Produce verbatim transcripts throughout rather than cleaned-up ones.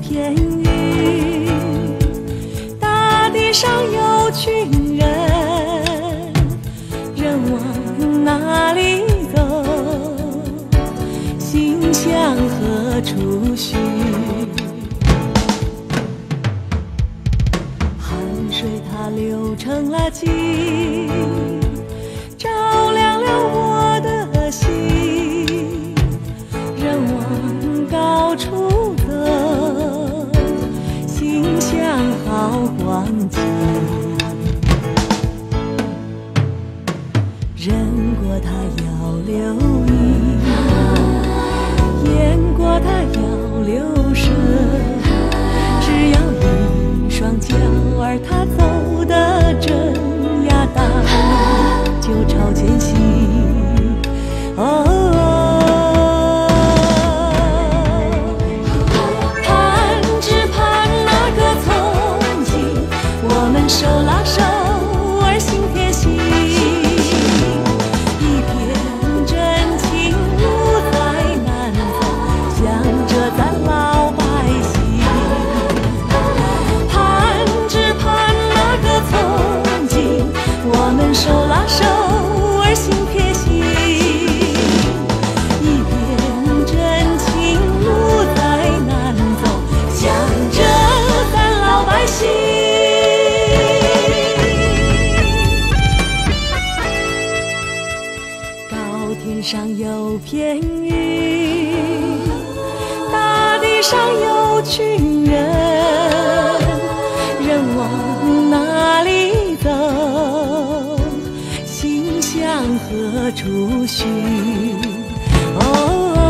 片云，大地上有群人，人往哪里走？心向何处寻？汗水它流成了金，照亮了我的心。人往高处走，心向好光景。人过它要留意，雁过它要留神。只要一双脚儿它走得真呀大，就朝前行。哦。手拉手儿行贴心，一片真情路再难走，向着咱老百姓。盼只盼那个从今，我们手拉手儿行贴心，一片真情路再难走，向着咱老百姓。天上有片云，大地上有群人，人往哪里走？心向何处寻？哦。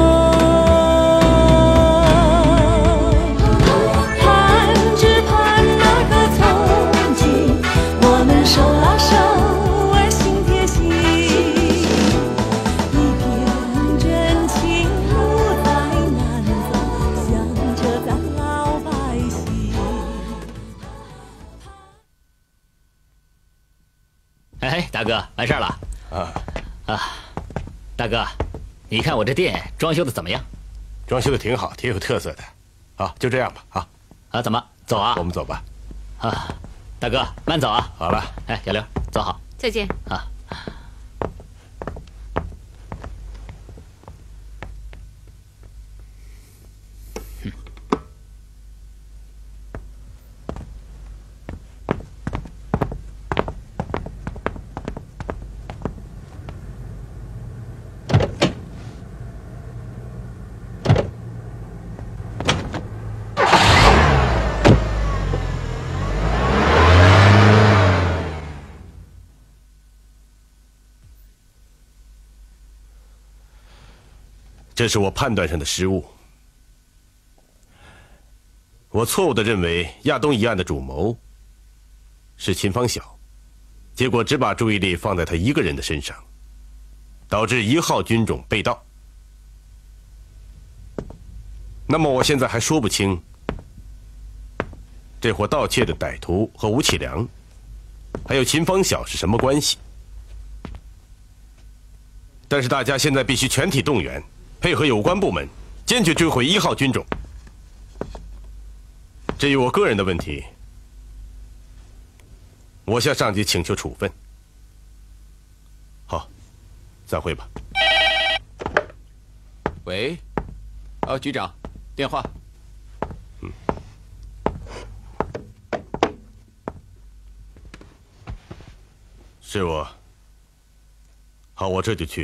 盼只盼那个从今，我们手拉手。 哎，大哥，完事儿了。啊啊，大哥，你看我这店装修的怎么样？ 装修的挺好，挺有特色的。好，就这样吧。啊啊，怎么走啊？ 我们走吧。 啊，大哥，慢走啊。 好了。 哎，小刘，走好。 再见。 啊。 这是我判断上的失误。我错误地认为亚东一案的主谋是秦方晓，结果只把注意力放在他一个人的身上，导致一号军种被盗。那么我现在还说不清，这伙盗窃的歹徒和吴启良，还有秦方晓是什么关系？但是大家现在必须全体动员。配合有关部门，坚决追回一号军种。至于我个人的问题，我向上级请求处分。好，散会吧。 喂，啊，局长，电话。 嗯。是我。好，我这就去。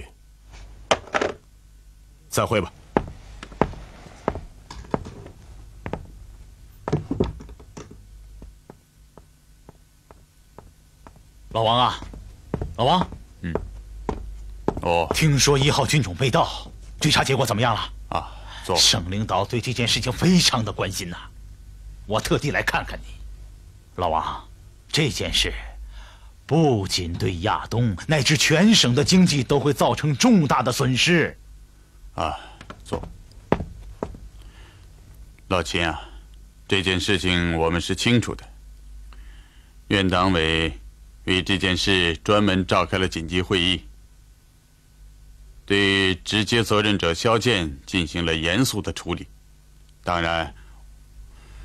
散会吧。 老王啊，老王， 嗯，哦， 听说一号军种被盗，追查结果怎么样了？ 啊，做。 省领导对这件事情非常的关心呐，我特地来看看你。老王，这件事不仅对亚东乃至全省的经济都会造成重大的损失。 啊，坐。老秦啊，这件事情我们是清楚的。院党委为这件事专门召开了紧急会议，对直接责任者肖剑进行了严肃的处理。当然，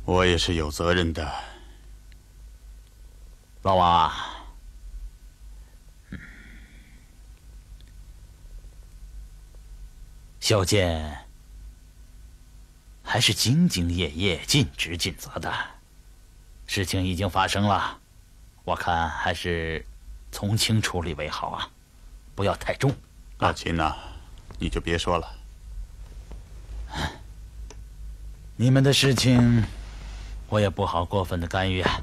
我也是有责任的。 老王啊，嗯，小健还是兢兢业业、尽职尽责的。事情已经发生了，我看还是从轻处理为好啊，不要太重。 阿琴呐，你就别说了。 你们的事情，我也不好过分的干预啊。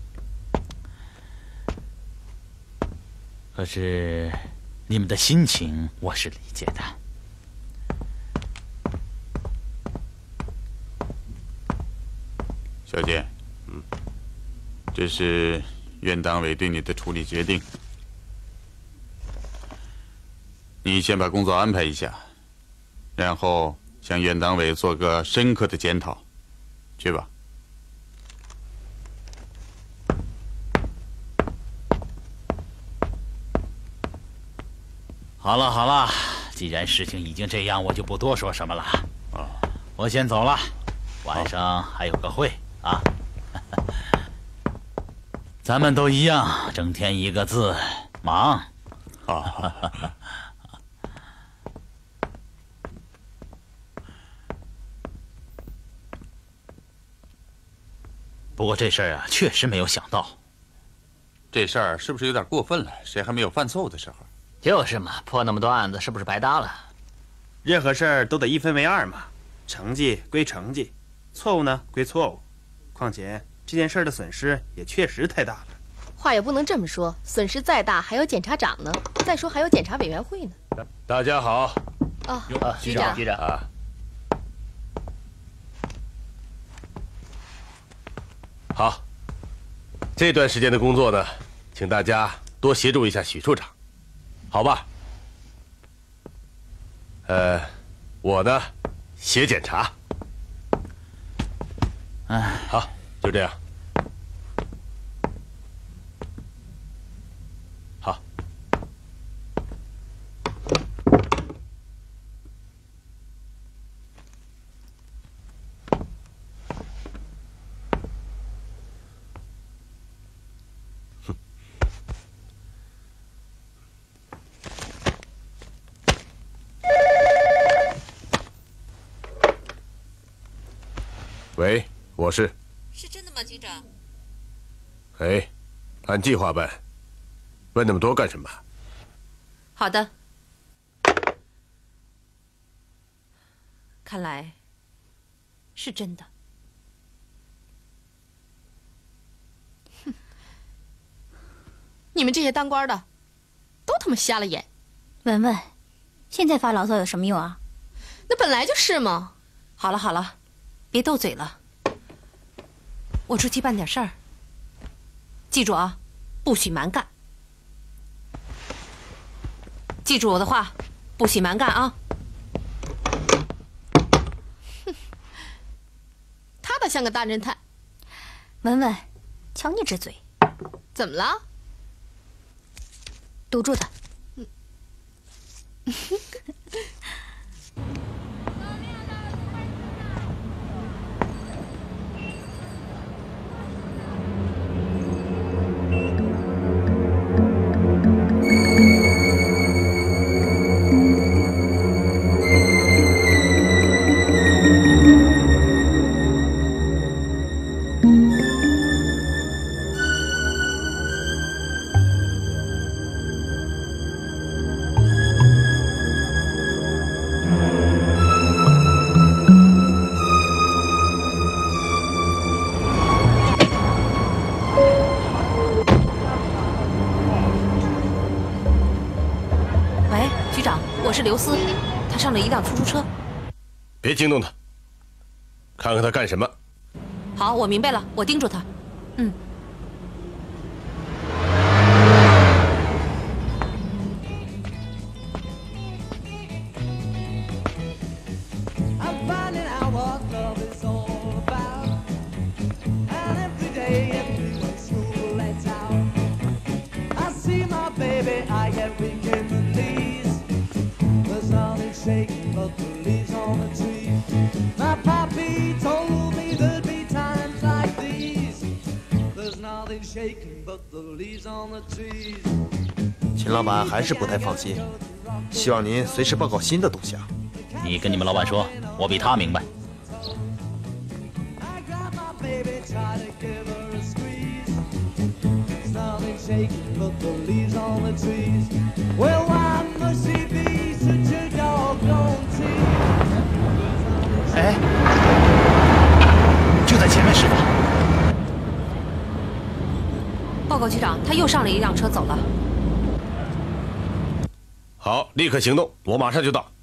可是，你们的心情我是理解的。 小健，嗯，这是院党委对你的处理决定。你先把工作安排一下，然后向院党委做个深刻的检讨，去吧。 好了好了，既然事情已经这样，我就不多说什么了。啊，我先走了，晚上还有个会啊。咱们都一样，整天一个字，忙。 好。 不过这事儿啊，确实没有想到。 这事儿是不是有点过分了？谁还没有犯错误的时候？ 就是嘛，破那么多案子，是不是白搭了？ 任何事儿都得一分为二嘛，成绩归成绩，错误呢归错误。况且这件事的损失也确实太大了。 话也不能这么说，损失再大还有检察长呢，再说还有检察委员会呢。 大家好。 哦， 啊， 局长， 局长啊。好，这段时间的工作呢，请大家多协助一下许处长，好吧？呃，我呢，写检查。 哎， 好，就这样。好。喂，我是。 是真的吗，局长？ 哎，按计划办。问那么多干什么？ 好的。看来是真的。 哼，你们这些当官的，都他妈瞎了眼。 文文，现在发牢骚有什么用啊？ 那本来就是嘛。 好了好了。别斗嘴了，我出去办点事儿。记住啊，不许蛮干。记住我的话，不许蛮干啊！ 哼，他倒像个大侦探。 文文，瞧你这嘴， 怎么了？ 堵住他。 嗯。 是刘思，他上了一辆出租车。 别惊动他，看看他干什么。 好，我明白了，我盯住他。嗯。 Shaking the leaves on the tree. My papi told me there'd be times 秦老板还是不太放心，希望您随时报告新的动向。 你跟你们老板说，我比他明白。哎，就在前面，师傅。 报告局长，他又上了一辆车走了。 好，立刻行动，我马上就到。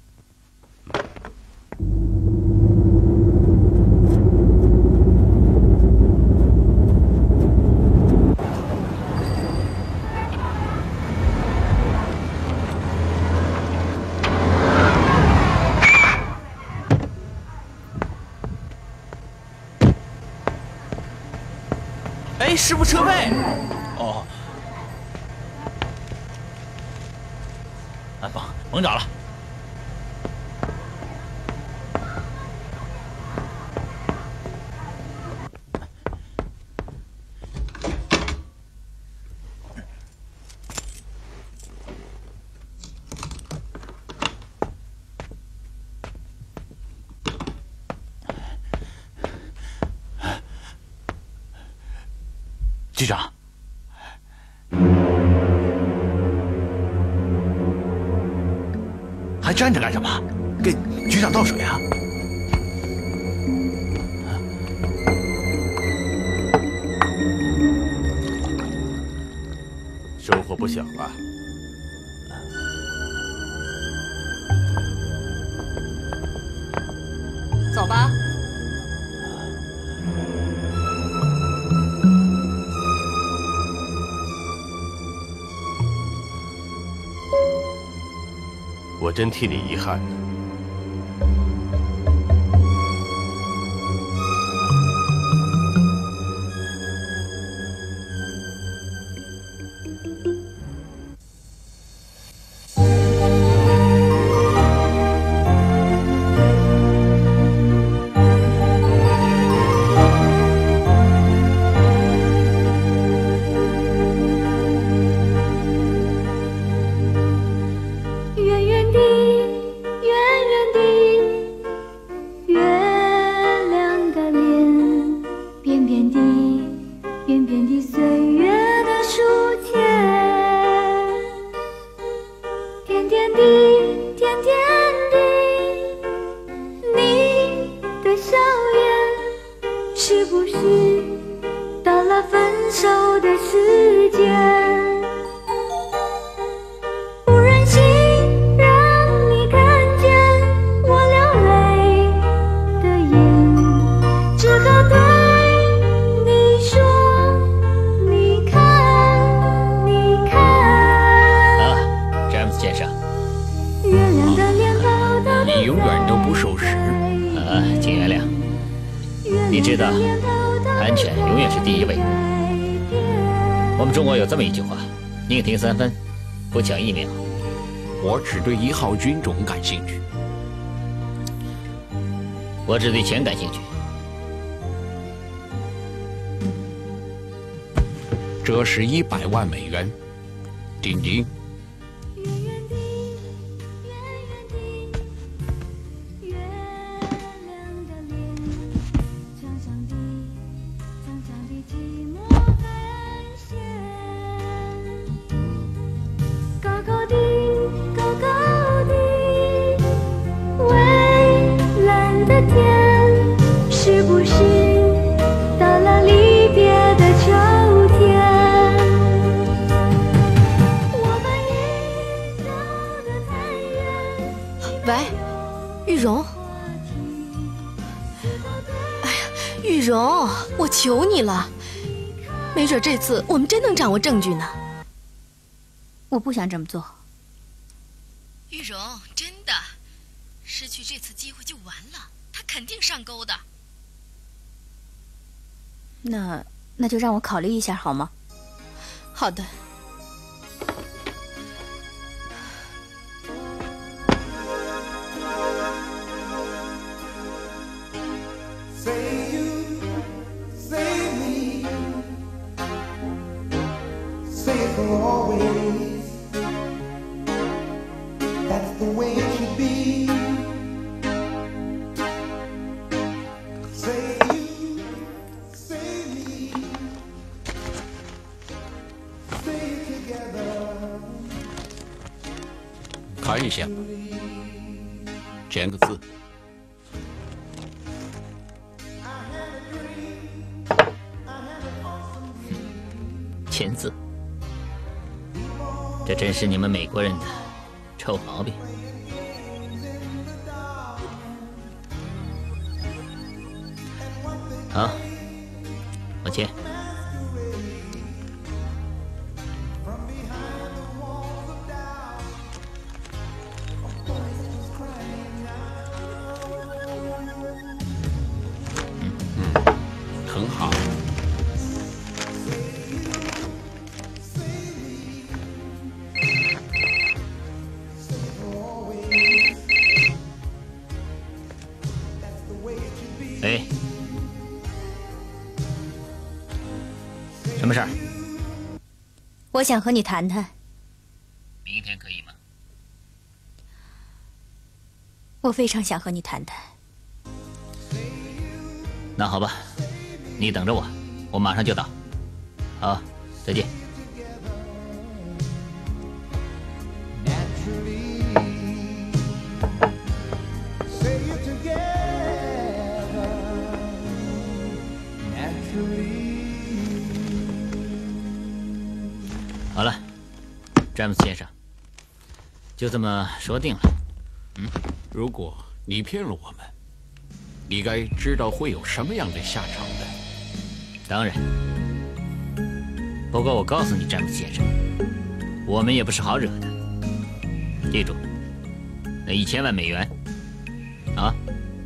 哎，师傅，车位。 哦。啊，甭甭找了。局长，还站着干什么？给局长倒水啊！ 收获不小了。 走吧。 我真替你遗憾。 宁停三分，不抢一秒。 我只对一号军种感兴趣。 我只对钱感兴趣。 这是一百万美元，丁丁。 求你了，没准这次我们真能掌握证据呢。 我不想这么做。 玉荣，真的，失去这次机会就完了，他肯定上钩的。 那那就让我考虑一下好吗？ 好的。 一下吧，签个字。 签字，这真是你们美国人的臭毛病。好，我签。 很好。 哎，什么事儿？ 我想和你谈谈。 明天可以吗？ 我非常想和你谈谈。 那好吧，你等着我，我马上就到。好，再见。好了，詹姆斯先生，就这么说定了。 嗯，如果你骗了我们，你该知道会有什么样的下场的。 当然，不过我告诉你，詹姆斯先生，我们也不是好惹的。记住，那一千万美元，啊。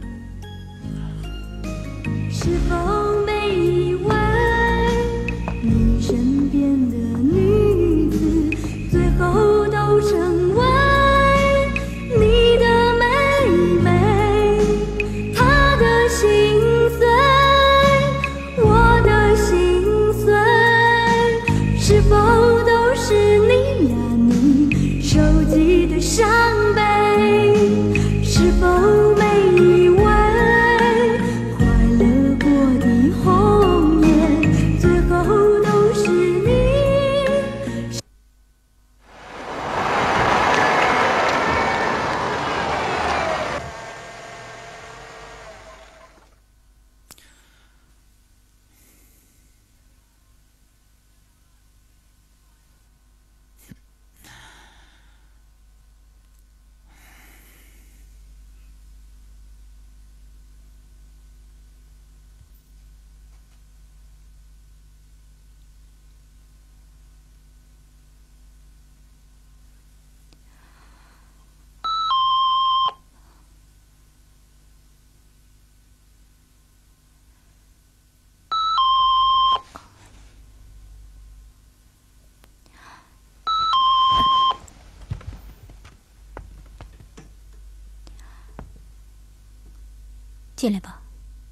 是否每一位你身边的女子，最后都成为你的妹妹？她的心碎，我的心碎，是否都是你呀你收集的伤悲？是否每一位红颜，最后都是你。进来吧。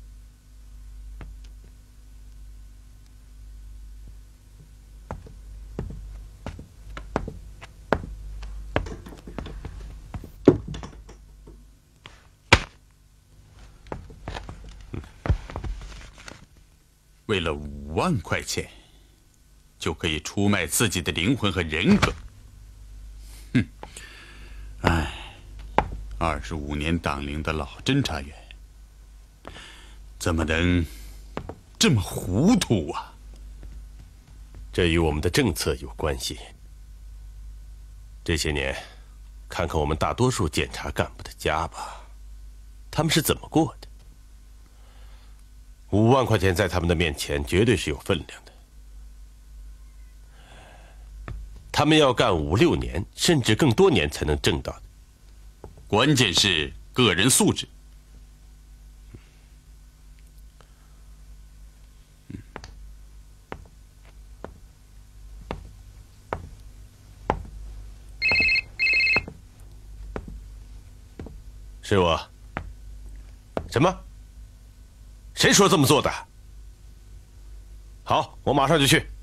为了五万块钱，就可以出卖自己的灵魂和人格。哼，唉，二十五年党龄的老侦查员，怎么能这么糊涂啊？ 这与我们的政策有关系。这些年，看看我们大多数检察干部的家吧，他们是怎么过的？五万块钱在他们的面前绝对是有分量的。他们要干五六年，甚至更多年才能挣到的。 关键是个人素质。 是我。什么？谁说这么做的？好，我马上就去。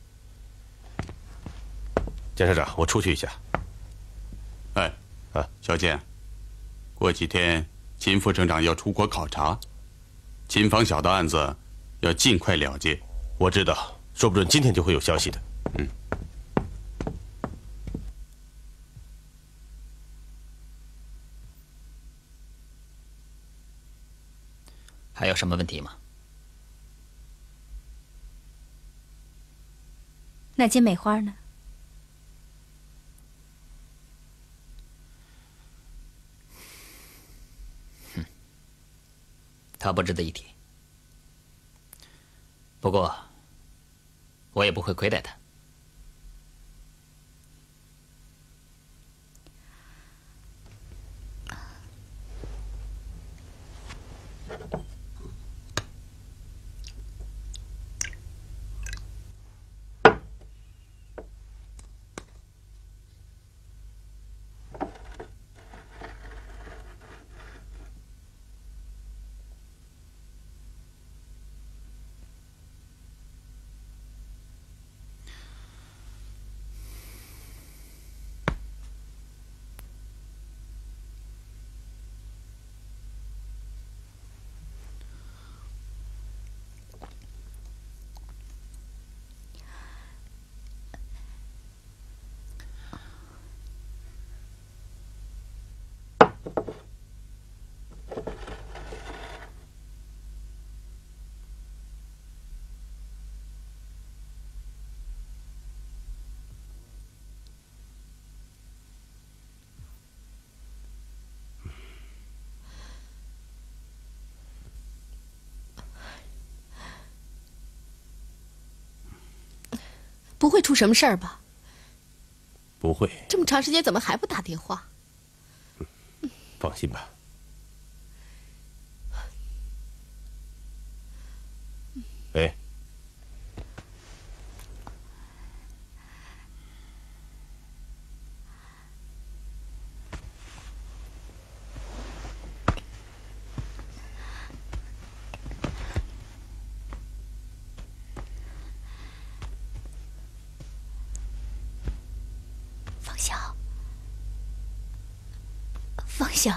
检察长，我出去一下。 哎， 啊， 小建，过几天秦副省长要出国考察，秦方晓的案子要尽快了结。 我知道，说不准今天就会有消息的。嗯。 还有什么问题吗？ 那金梅花呢？ 哼，他不值得一提。不过，我也不会亏待他。 不会出什么事儿吧？ 不会。 这么长时间怎么还不打电话？ 放心吧。哎， 方晓，方晓。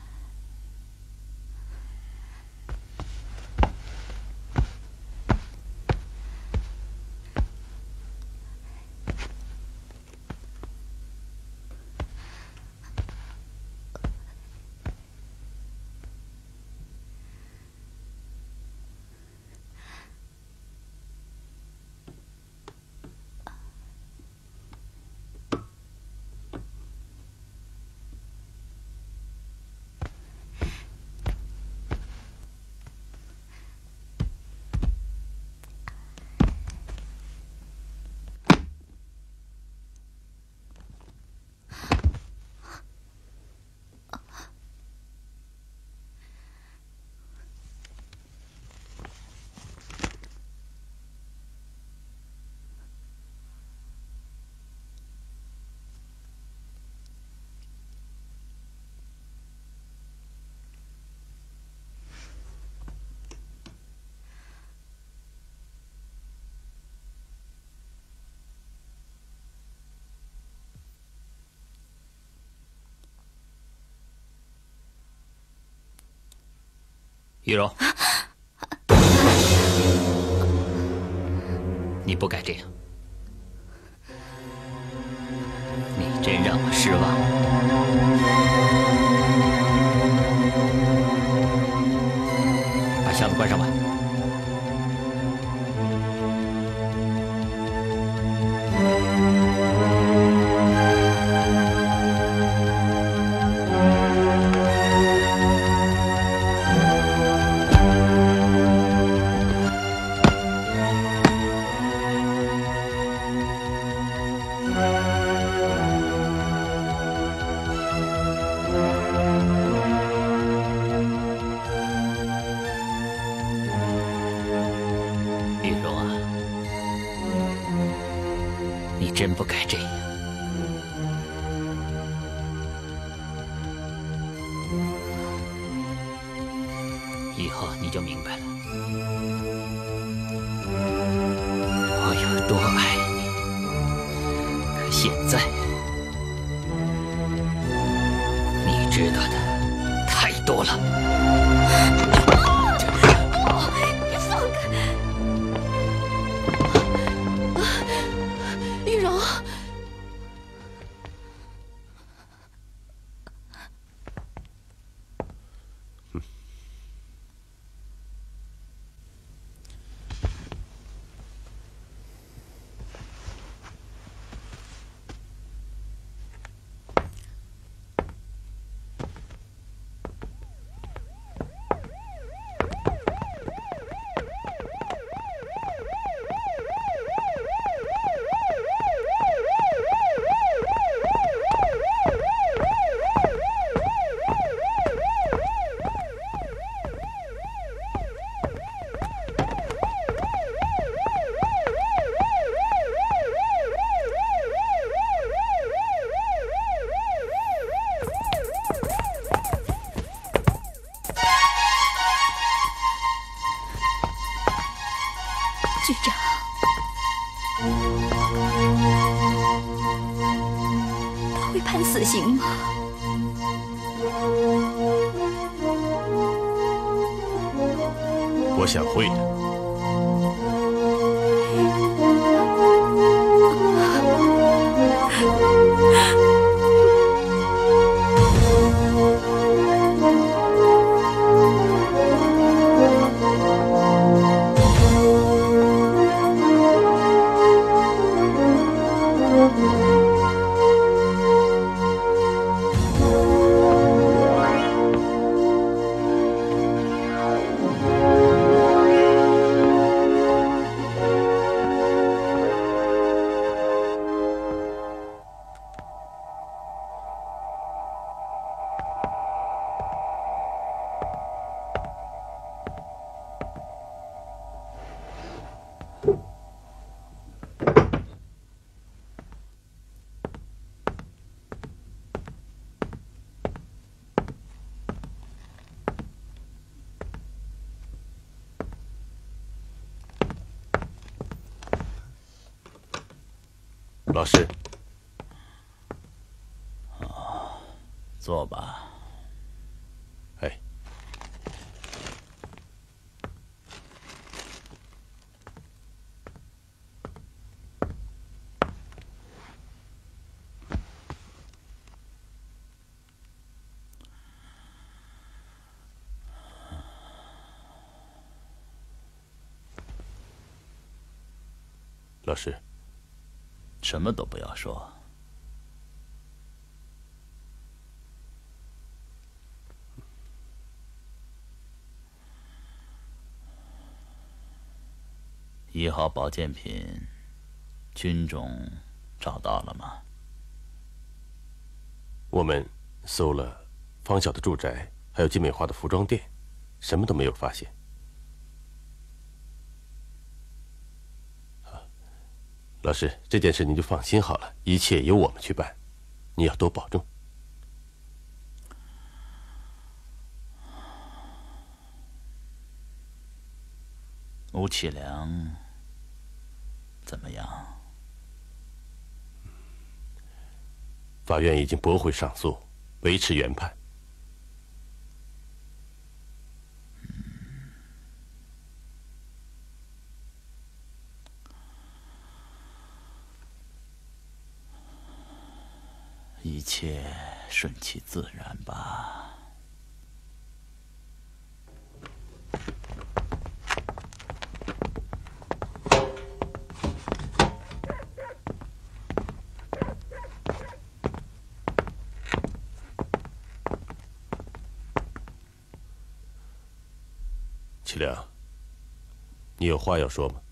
玉荣，你不该这样，你真让我失望。把箱子关上吧。真不该这样。以后你就明白了，我有多爱你。可现在，你知道的太多了。 你放开！玉荣。 局长，他会判死刑吗？ 我想会的。老师， 啊，坐吧。 哎，老师。 什么都不要说。一号保健品，军种找到了吗？ 我们搜了方晓的住宅，还有金美华的服装店，什么都没有发现。老师，这件事您就放心好了，一切由我们去办，你要多保重。 吴启良怎么样？ 法院已经驳回上诉，维持原判。 一切顺其自然吧。 启良，你有话要说吗？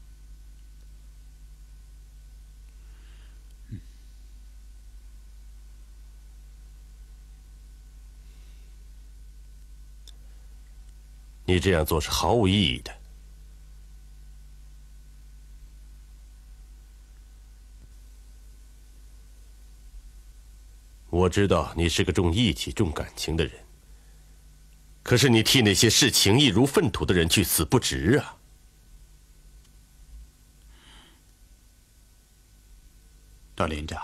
你这样做是毫无意义的。我知道你是个重义气、重感情的人，可是你替那些视情义如粪土的人去死不值啊！ 赵连长，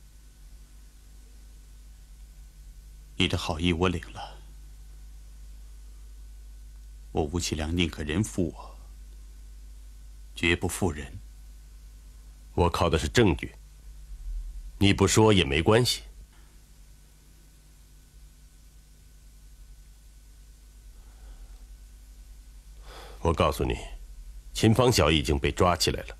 你的好意我领了。我吴启良宁可人负我，绝不负人。 我靠的是证据，你不说也没关系。我告诉你，秦方晓已经被抓起来了。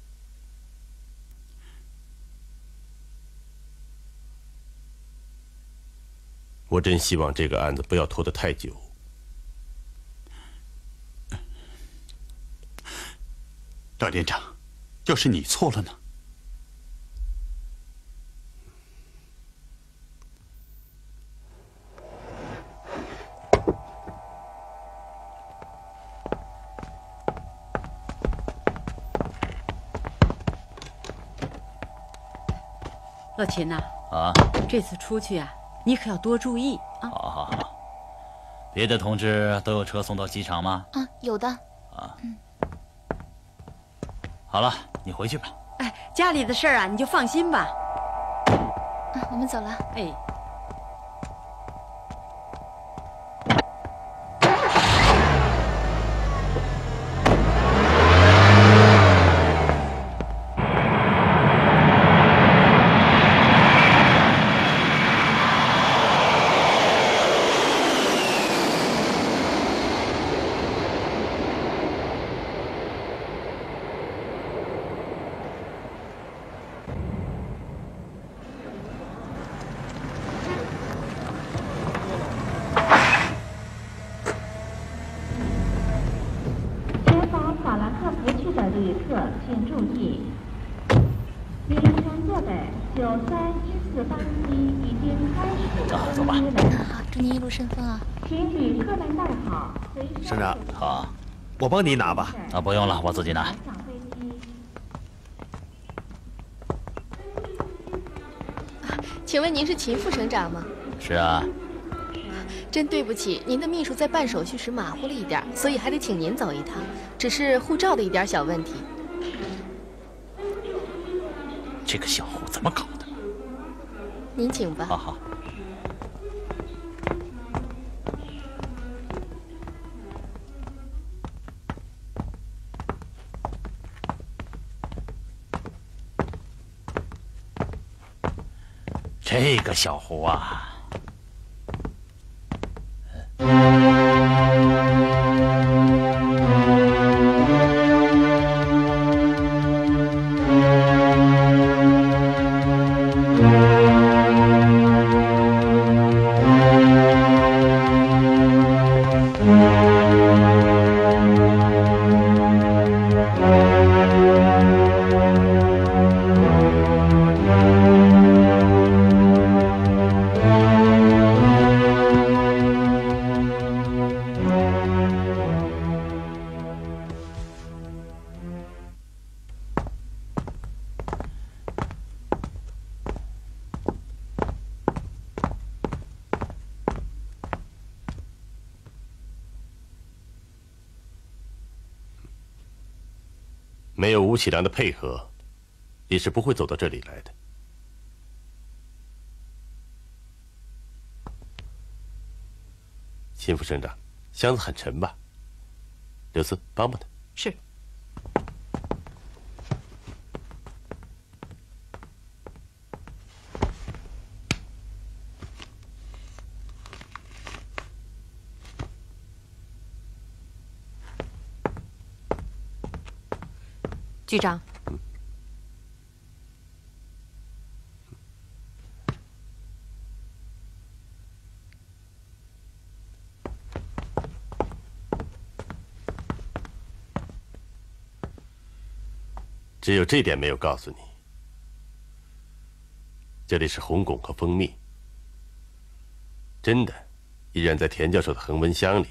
我真希望这个案子不要拖得太久。 赵连长，要是你错了呢？ 老秦呐， 啊， 这次出去啊，你可要多注意啊！ 好好好。别的同志都有车送到机场吗？ 啊，有的。 啊。 嗯。 好了，你回去吧。 哎，家里的事儿啊，你就放心吧。 啊，我们走了。 哎。 旅客请注意，您乘坐的九三一四班机已经开始啊，走吧。 好，祝您一路顺风啊！ 请旅客们带好随身。 省长， 好， 我帮你拿吧。 啊，不用了，我自己拿。 请问您是秦副省长吗？ 是啊。 真对不起，您的秘书在办手续时马虎了一点，所以还得请您走一趟，只是护照的一点小问题。 这个小虎怎么搞的？ 您请吧。 好好。这个小虎啊。 没有吴启良的配合，你是不会走到这里来的。秦副省长，箱子很沉吧？刘四，帮帮他。 是。局长， 只有这点没有告诉你，这里是红汞和蜂蜜，真的依然在田教授的恒温箱里。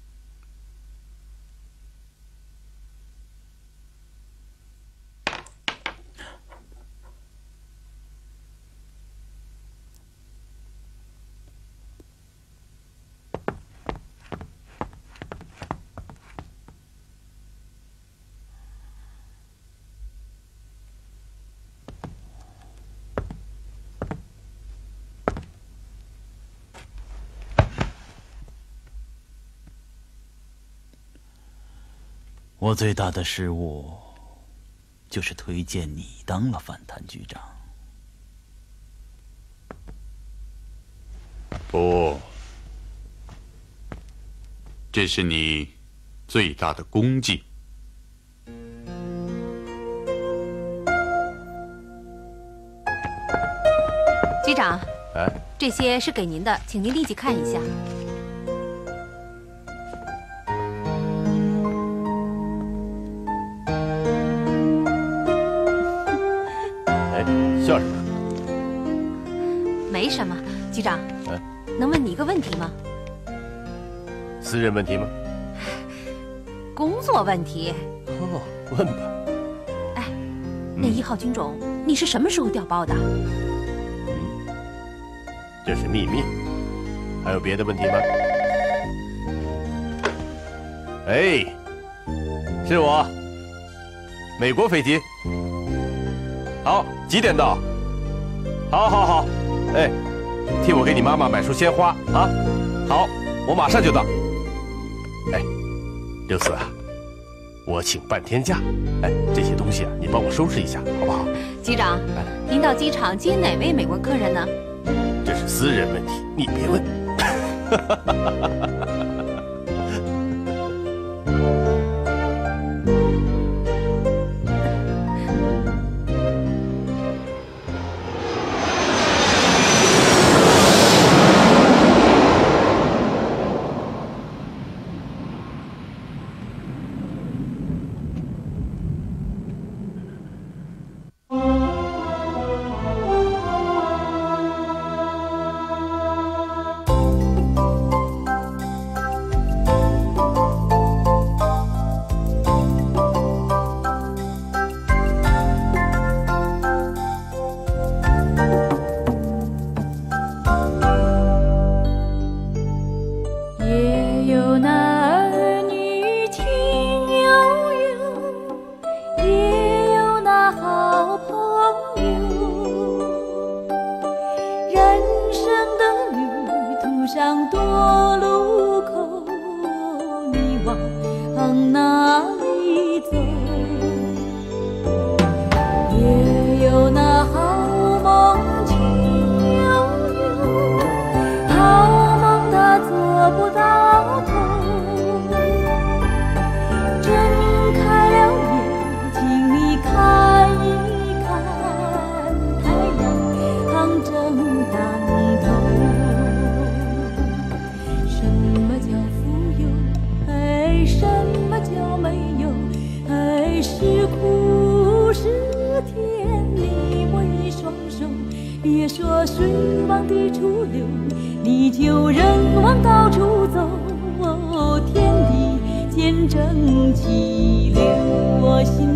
我最大的失误，就是推荐你当了反贪局长。 不，这是你最大的功绩。 局长， 哎， 这些是给您的，请您立即看一下。 笑什么？ 没什么，局长。 嗯， 能问你一个问题吗？ 私人问题吗？ 工作问题。 哦，问吧。 哎，那一号军种，你是什么时候调包的？ 嗯，这是秘密。还有别的问题吗？哎，是我， 美国飞机。好，几点到？好，好，好。哎，替我给你妈妈买束鲜花啊！好，我马上就到。哎，六四啊，我请半天假。哎，这些东西啊，你帮我收拾一下，好不好？ 机长， 哎、 您到机场接哪位美国客人呢？ 这是私人问题，你别问。 天地间正气流，我心。